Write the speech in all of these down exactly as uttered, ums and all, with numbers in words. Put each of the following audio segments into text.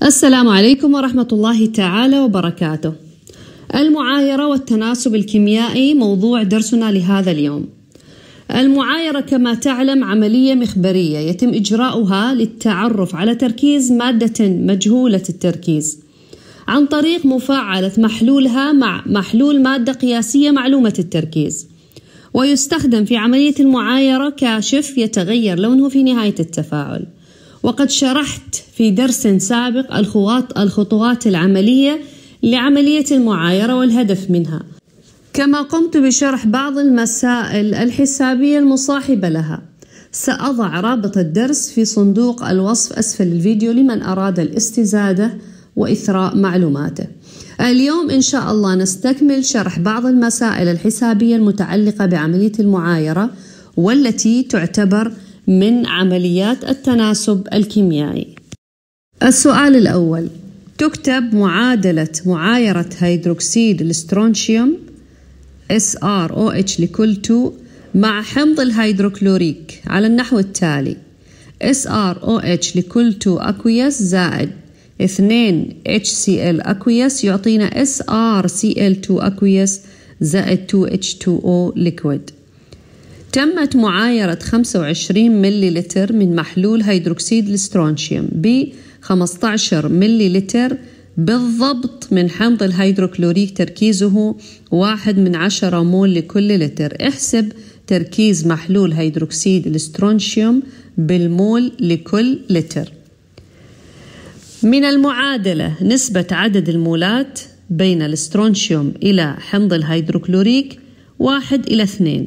السلام عليكم ورحمة الله تعالى وبركاته. المعايرة والتناسب الكيميائي موضوع درسنا لهذا اليوم. المعايرة كما تعلم عملية مخبرية يتم إجراؤها للتعرف على تركيز مادة مجهولة التركيز عن طريق مفاعلة محلولها مع محلول مادة قياسية معلومة التركيز، ويستخدم في عملية المعايرة كاشف يتغير لونه في نهاية التفاعل. وقد شرحت في درس سابق الخطوات العملية لعملية المعايرة والهدف منها، كما قمت بشرح بعض المسائل الحسابية المصاحبة لها. سأضع رابط الدرس في صندوق الوصف أسفل الفيديو لمن أراد الاستزادة وإثراء معلوماته. اليوم إن شاء الله نستكمل شرح بعض المسائل الحسابية المتعلقة بعملية المعايرة والتي تعتبر من عمليات التناسب الكيميائي. السؤال الأول: تكتب معادلة معايرة هيدروكسيد الاسترونشيوم إس آر أو إتش لكل اثنين مع حمض الهيدروكلوريك على النحو التالي: إس آر أو إتش لكل اثنين أكويس زائد اثنين إتش سي إل أكويس يعطينا إس آر سي إل اثنين أكويس زائد اثنين إتش اثنين أو ليكويد. تمت معايرة خمسة وعشرين ملي لتر من محلول هيدروكسيد الاسترونشيوم ب خمسة عشر ملي لتر بالضبط من حمض الهيدروكلوريك تركيزه واحد من عشرة مول لكل لتر. احسب تركيز محلول هيدروكسيد الاسترونشيوم بالمول لكل لتر. من المعادلة نسبة عدد المولات بين الاسترونشيوم إلى حمض الهيدروكلوريك واحد إلى اثنين.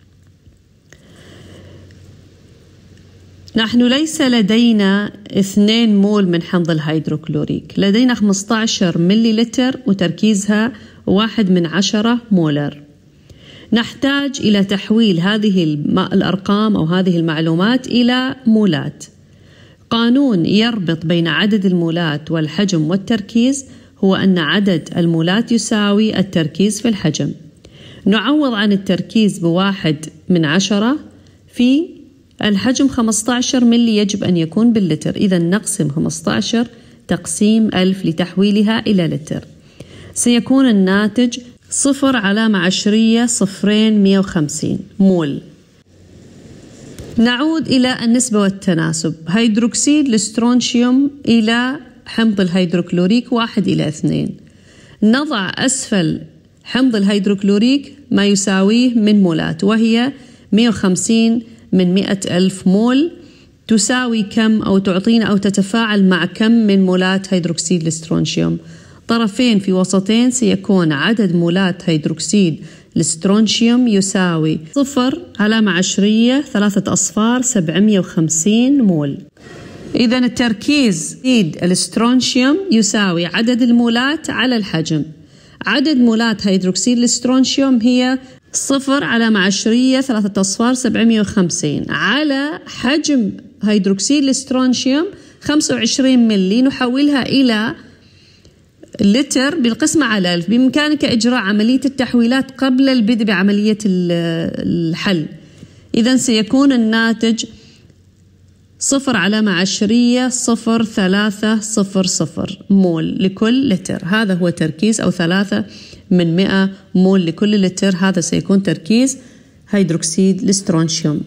نحن ليس لدينا اثنين مول من حمض الهيدروكلوريك، لدينا خمسة عشر ملي لتر وتركيزها واحد من عشرة مولر. نحتاج إلى تحويل هذه الأرقام أو هذه المعلومات إلى مولات. قانون يربط بين عدد المولات والحجم والتركيز هو أن عدد المولات يساوي التركيز في الحجم. نعوض عن التركيز بواحد من عشرة في الحجم خمسة عشر ملي يجب أن يكون باللتر، إذا نقسم خمسة عشر تقسيم ألف لتحويلها إلى لتر. سيكون الناتج صفر علامة عشرية صفرين مئة وخمسين مول. نعود إلى النسبة والتناسب. هيدروكسيد الاسترونشيوم إلى حمض الهيدروكلوريك واحد إلى اثنين. نضع أسفل حمض الهيدروكلوريك ما يساويه من مولات، وهي مئة وخمسين من مئة ألف مول. تساوي كم أو تعطينا أو تتفاعل مع كم من مولات هيدروكسيد الاسترونشيوم؟ طرفين في وسطين، سيكون عدد مولات هيدروكسيد الاسترونشيوم يساوي صفر علامة عشرية ثلاثة أصفار سبعمئة وخمسين مول. إذا التركيز الاسترونشيوم يساوي عدد المولات على الحجم. عدد مولات هيدروكسيد الاسترونشيوم هي صفر علامة عشرية ثلاثة أصفار سبعمئة وخمسين على حجم هيدروكسيد الاسترونشيوم خمسة وعشرين ملي. نحولها إلى لتر بالقسمة على ألف. بإمكانك إجراء عملية التحويلات قبل البدء بعملية الحل. إذن سيكون الناتج صفر علامة عشرية صفر ثلاثة صفر صفر مول لكل لتر. هذا هو تركيز، أو ثلاثة من مئة مول لكل لتر. هذا سيكون تركيز هيدروكسيد الاسترونشيوم.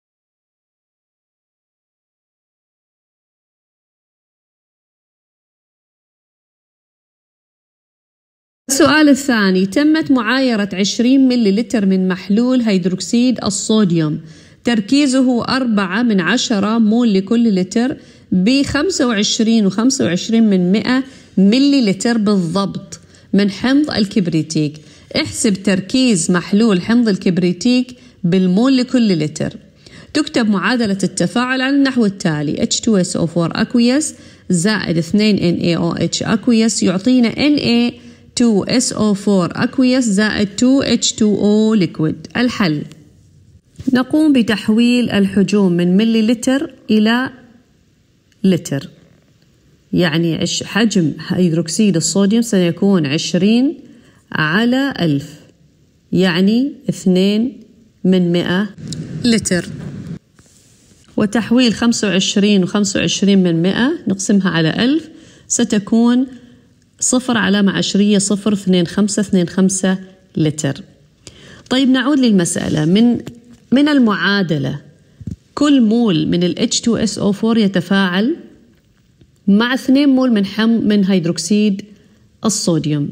السؤال الثاني: تمت معايرة عشرين ملي لتر من محلول هيدروكسيد الصوديوم تركيزه أربعة من عشرة مول لكل لتر بخمسة وعشرين وخمسة وعشرين من مئة ملي لتر بالضبط من حمض الكبريتيك. احسب تركيز محلول حمض الكبريتيك بالمول لكل لتر. تكتب معادلة التفاعل على النحو التالي: إتش اثنين إس أو أربعة أكويس زائد اثنين إن إيه أو إتش أكويس يعطينا إن إيه اثنين إس أو أربعة أكويس زائد اثنين إتش اثنين أو ليكويد. الحل: نقوم بتحويل الحجوم من ملي لتر إلى لتر، يعني حجم هيدروكسيد الصوديوم سيكون عشرين على ألف، يعني اثنين من مئة لتر. وتحويل خمسة وعشرين وخمسة وعشرين من مئة نقسمها على ألف ستكون صفر علامة عشرية صفر اثنين خمسة اثنين خمسة لتر. طيب نعود للمسألة. من من المعادلة كل مول من ال إتش تو إس أو فور يتفاعل مع اثنين مول من حم من هيدروكسيد الصوديوم.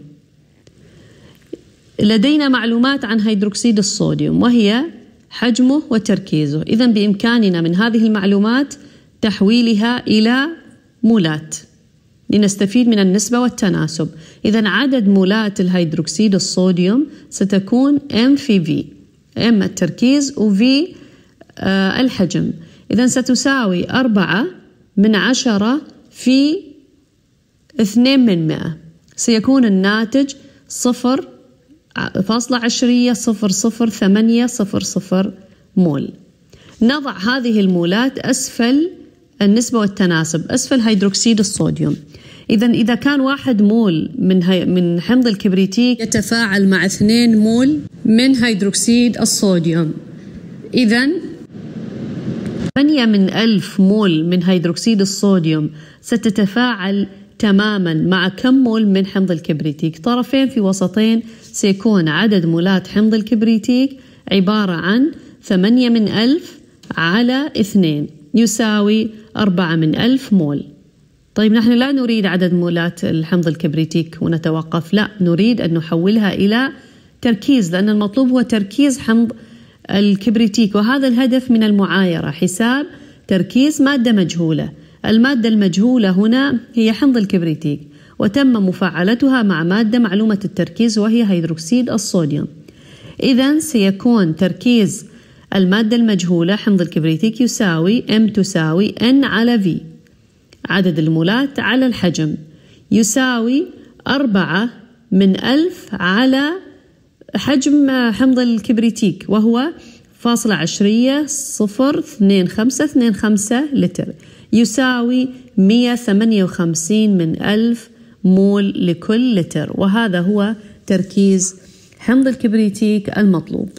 لدينا معلومات عن هيدروكسيد الصوديوم وهي حجمه وتركيزه، إذا بإمكاننا من هذه المعلومات تحويلها إلى مولات لنستفيد من النسبة والتناسب. إذا عدد مولات الهيدروكسيد الصوديوم ستكون M في V، M التركيز و V آه الحجم. إذا ستساوي أربعة من عشرة في اثنين من مئة، سيكون الناتج صفر فاصلة عشرية صفر صفر ثمانية صفر صفر مول. نضع هذه المولات أسفل النسبة والتناسب، أسفل هيدروكسيد الصوديوم. إذا إذا كان واحد مول من هي من حمض الكبريتيك يتفاعل مع اثنين مول من هيدروكسيد الصوديوم، إذا ثمانية من ألف مول من هيدروكسيد الصوديوم ستتفاعل تماما مع كم مول من حمض الكبريتيك؟ طرفين في وسطين، سيكون عدد مولات حمض الكبريتيك عبارة عن ثمانية من ألف على اثنين يساوي أربعة من ألف مول. طيب نحن لا نريد عدد مولات الحمض الكبريتيك ونتوقف، لا، نريد أن نحولها إلى تركيز، لأن المطلوب هو تركيز حمض الكبريتيك، وهذا الهدف من المعايرة، حساب تركيز مادة مجهولة. المادة المجهولة هنا هي حمض الكبريتيك، وتم مفاعلتها مع مادة معلومة التركيز وهي هيدروكسيد الصوديوم. إذن سيكون تركيز المادة المجهولة حمض الكبريتيك يساوي M تساوي N على V، عدد المولات على الحجم، يساوي أربعة من ألف على حجم حمض الكبريتيك وهو فاصلة عشرية صفر اثنين خمسة اثنين خمسة لتر، يساوي مئة وثمانية وخمسين من ألف مول لكل لتر، وهذا هو تركيز حمض الكبريتيك المطلوب.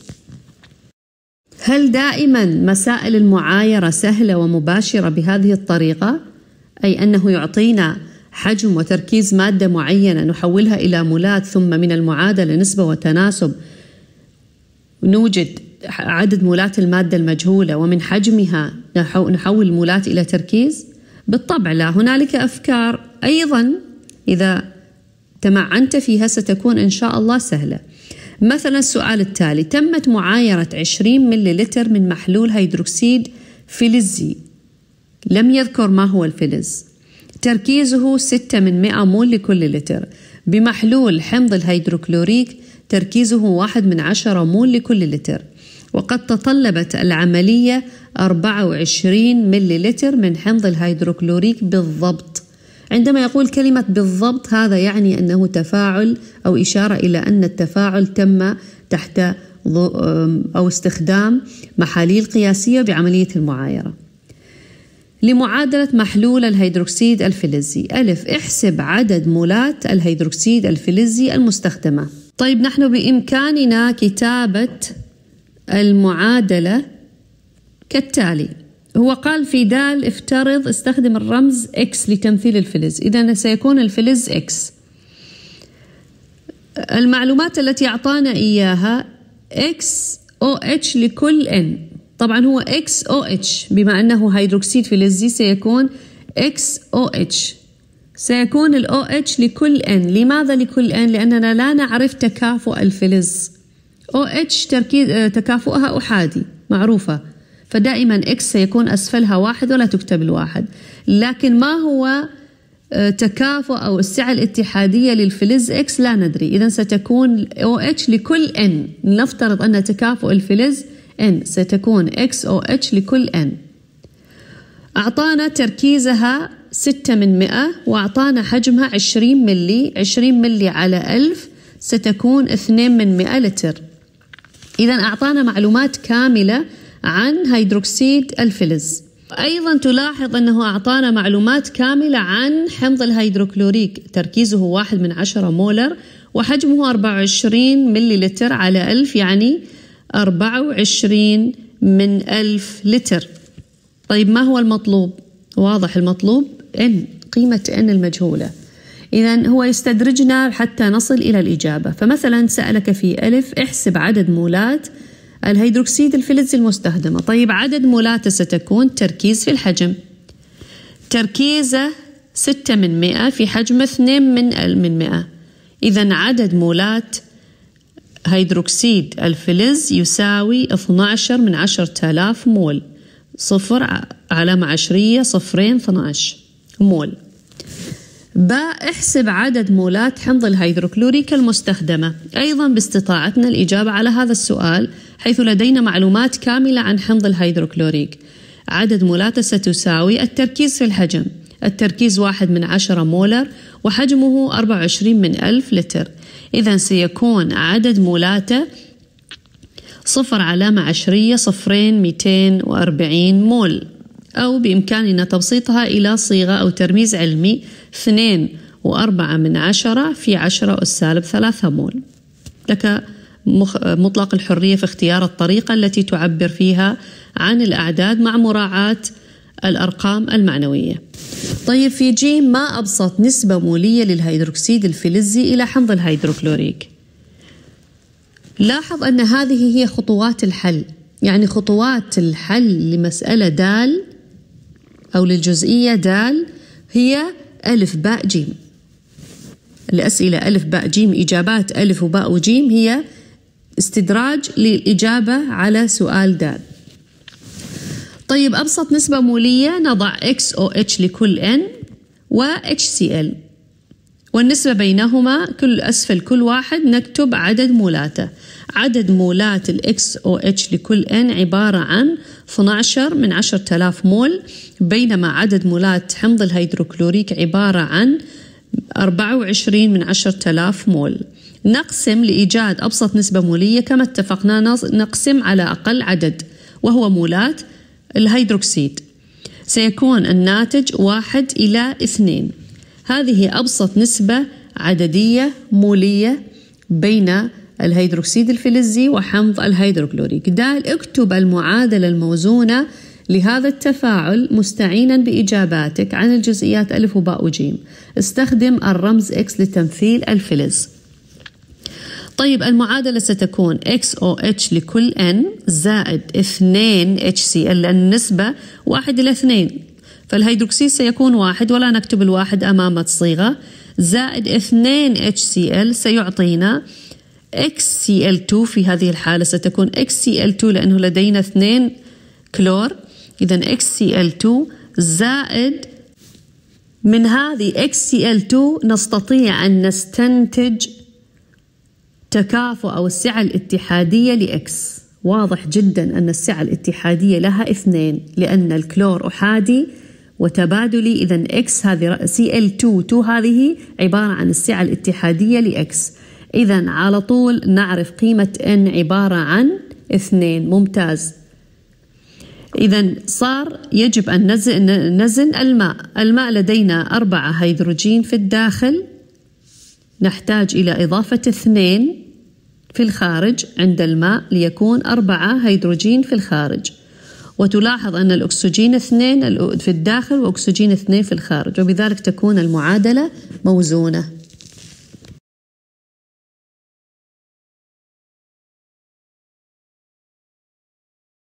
هل دائما مسائل المعايرة سهلة ومباشرة بهذه الطريقة؟ أي أنه يعطينا حجم وتركيز مادة معينة نحولها إلى مولات، ثم من المعادلة نسبة وتناسب نوجد عدد مولات المادة المجهولة، ومن حجمها نحول المولات إلى تركيز؟ بالطبع لا، هنالك أفكار أيضا إذا تمعنت فيها ستكون إن شاء الله سهلة. مثلا السؤال التالي: تمت معايرة عشرين مليلتر من محلول هيدروكسيد فلزي، لم يذكر ما هو الفلز، تركيزه ستة من مئة مول لكل لتر، بمحلول حمض الهيدروكلوريك تركيزه واحد من عشرة مول لكل لتر، وقد تطلبت العملية أربعة وعشرين مليلتر من حمض الهيدروكلوريك بالضبط. عندما يقول كلمة بالضبط هذا يعني أنه تفاعل أو إشارة إلى أن التفاعل تم تحت أو استخدام محاليل قياسية بعملية المعايرة. لمعادلة محلول الهيدروكسيد الفلزي: ألف، احسب عدد مولات الهيدروكسيد الفلزي المستخدمة. طيب نحن بإمكاننا كتابة المعادلة كالتالي. هو قال في دال افترض استخدم الرمز X لتمثيل الفلز، إذن سيكون الفلز X. المعلومات التي أعطانا إياها X O H لكل N، طبعا هو X O H بما أنه هيدروكسيد فلزي سيكون X O H، سيكون ال O H لكل N. لماذا لكل N؟ لأننا لا نعرف تكافؤ الفلز. O H تركيز تكافؤها أحادي معروفة، فدائما X سيكون أسفلها واحد ولا تكتب الواحد، لكن ما هو تكافؤ أو السعة الاتحادية للفلز X لا ندري، إذن ستكون O H لكل N. نفترض أن تكافؤ الفلز N، ستكون X O H لكل N. أعطانا تركيزها ستة من مئة وأعطانا حجمها عشرين ملي، عشرين ملي على ألف ستكون اثنين من مئة لتر. إذن أعطانا معلومات كاملة عن هيدروكسيد الفلز. أيضا تلاحظ أنه أعطانا معلومات كاملة عن حمض الهيدروكلوريك، تركيزه واحد من عشرة مولر وحجمه أربعة وعشرين ملي لتر على ألف، يعني أربعة وعشرين من ألف لتر. طيب ما هو المطلوب؟ واضح المطلوب N، قيمة n المجهولة. إذن هو يستدرجنا حتى نصل إلى الإجابة. فمثلا سألك في ألف احسب عدد مولات الهيدروكسيد الفلزي المستخدمة. طيب عدد مولاته ستكون تركيز في الحجم، تركيزه ستة من مئة في حجم اثنين من مئة. إذن عدد مولات هيدروكسيد الفلز يساوي اثني عشر من عشرة آلاف مول. صفر علامة عشرية صفرين اثني عشر مول. باء احسب عدد مولات حمض الهيدروكلوريك المستخدمة. أيضا باستطاعتنا الإجابة على هذا السؤال حيث لدينا معلومات كاملة عن حمض الهيدروكلوريك. عدد مولاته ستساوي التركيز في الحجم، التركيز واحد من عشرة مولر وحجمه أربعة وعشرين من ألف لتر. إذن سيكون عدد مولاته صفر علامة عشرية صفرين مئتين وأربعين مول، أو بإمكاننا تبسيطها إلى صيغة أو ترميز علمي اثنين وأربعة من عشرة في عشرة أس سالب ثلاثة مول. لك مطلق الحرية في اختيار الطريقة التي تعبر فيها عن الأعداد مع مراعاة الأرقام المعنوية. طيب في جيم، ما أبسط نسبة مولية للهيدروكسيد الفلزي إلى حمض الهيدروكلوريك؟ لاحظ أن هذه هي خطوات الحل، يعني خطوات الحل لمسألة دال أو للجزئية دال هي ألف باء جيم. الأسئلة ألف باء جيم، إجابات ألف وباء وجيم هي استدراج للإجابة على سؤال دال. طيب أبسط نسبة مولية نضع إكس أو إتش لكل N و إتش سي إل، والنسبة بينهما كل أسفل كل واحد نكتب عدد مولاته. عدد مولات الإكس أو إتش لكل N عبارة عن اثني عشر من عشرة آلاف مول، بينما عدد مولات حمض الهيدروكلوريك عبارة عن أربعة وعشرين من عشرة آلاف مول. نقسم لإيجاد أبسط نسبة مولية كما اتفقنا، نقسم على أقل عدد وهو مولات الهيدروكسيد. سيكون الناتج واحد إلى اثنين. هذه أبسط نسبة عددية مولية بين الهيدروكسيد الفلزي وحمض الهيدروكلوريك. دال اكتب المعادلة الموزونة لهذا التفاعل مستعينا بإجاباتك عن الجزئيات ألف وباء وجيم. استخدم الرمز X لتمثيل الفلز. طيب المعادلة ستكون إكس أو إتش لكل N زائد اثنين إتش سي إل، لأن النسبة واحد إلى اثنين، فالهيدروكسيد سيكون واحد ولا نكتب الواحد أمام الصيغة، زائد اثنين إتش سي إل سيعطينا إكس سي إل تو. في هذه الحالة ستكون إكس سي إل تو لأنه لدينا اثنين كلور، إذن إكس سي إل تو زائد من هذه إكس سي إل تو نستطيع أن نستنتج تكافؤ أو السعة الاتحادية لإكس. واضح جدا أن السعة الاتحادية لها اثنين لأن الكلور أحادي وتبادلي، إذن إكس هذه سي إل تو تو هذه عبارة عن السعة الاتحادية لإكس. إذن على طول نعرف قيمة N عبارة عن اثنين. ممتاز. إذن صار يجب أن نزن, نزن الماء. الماء لدينا أربعة هيدروجين في الداخل، نحتاج إلى إضافة اثنين في الخارج عند الماء ليكون أربعة هيدروجين في الخارج. وتلاحظ أن الأكسجين اثنين في الداخل وأكسجين اثنين في الخارج، وبذلك تكون المعادلة موزونة.